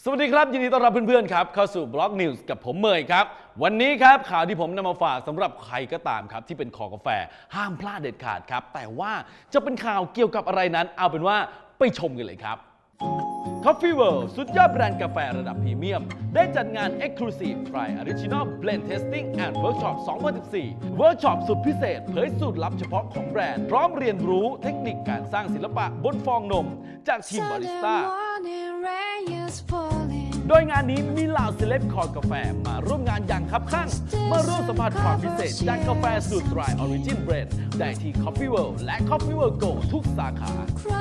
สวัสดีครับยินดีต้อนรับเพื่อนๆครับเข้าสู่บล็อกนิวส์กับผมเมย์ครับวันนี้ครับข่าวที่ผมนำมาฝากสำหรับใครก็ตามครับที่เป็นคอกาแฟห้ามพลาดเด็ดขาดครับแต่ว่าจะเป็นข่าวเกี่ยวกับอะไรนั้นเอาเป็นว่าไปชมกันเลยครับ Coffee World สุดยอดแบรนด์กาแฟระดับพรีเมียมได้จัดงาน Exclusive Try Original Blend Tasting and Workshop 2014 เวิร์กช็อปสุดพิเศษเผยสูตรลับเฉพาะของแบรนด์พร้อมเรียนรู้เทคนิคการสร้างศิลปะบนฟองนมจากทีมบาริสต้าโดยงานนี้มีเหล่าเซเลบคอกาแฟมาร่วมงานอย่างคับคั่งมาร่วมสัมผัสความพิเศษจากกาแฟสูตร Dry Origin Blend ได้ที่ Coffee World และ Coffee World Go ทุกสาขา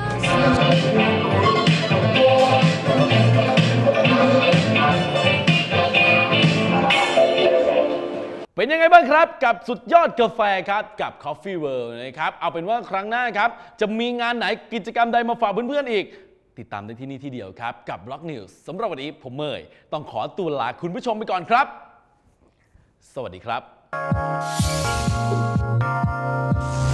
เป็นยังไงบ้างครับกับสุดยอดกาแฟครับกับ Coffee World นะครับเอาเป็นว่าครั้งหน้าครับจะมีงานไหนกิจกรรมใดมาฝากเพื่อนๆอีกติดตามได้ที่นี่ที่เดียวครับกับบล็อกนิวส์สำหรับวันนี้ผมเมย์ต้องขอตัวลาคุณผู้ชมไปก่อนครับสวัสดีครับ